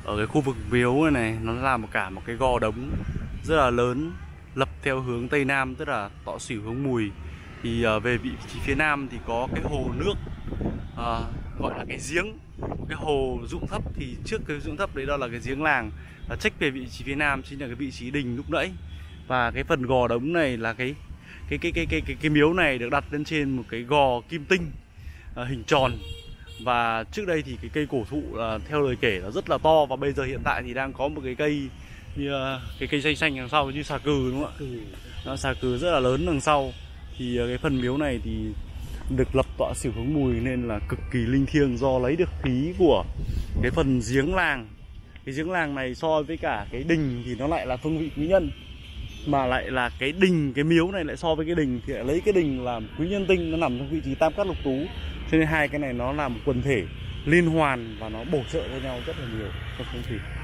Ở cái khu vực miếu này nó là một cái gò đống rất là lớn, lập theo hướng Tây Nam, tức là Tọa Xỉu hướng Mùi. Thì về vị trí phía Nam thì có cái hồ nước, gọi là cái giếng, cái hồ Dụng Thấp. Thì trước cái Dụng Thấp đấy đó là cái giếng làng. Check về vị trí phía Nam chính là cái vị trí đình lúc nãy. Và cái phần gò đống này là cái miếu này được đặt lên trên một cái gò kim tinh hình tròn. Và trước đây thì cái cây cổ thụ theo lời kể là rất là to, và bây giờ hiện tại thì đang có một cái cây như cái cây xanh xanh đằng sau như xà cừ, đúng không ạ? Nó xà cừ rất là lớn đằng sau. Thì cái phần miếu này thì được lập Tọa Xỉu hướng Mùi nên là cực kỳ linh thiêng, do lấy được khí của cái phần giếng làng. Cái giếng làng này so với cả cái đình thì nó lại là phương vị quý nhân, mà lại là cái đình, cái miếu này lại so với cái đình thì lại lấy cái đình làm quý nhân tinh, nó nằm trong vị trí tam cát lục tú. Cho nên hai cái này nó là một quần thể liên hoàn và nó bổ trợ cho nhau rất là nhiều trong phong thủy.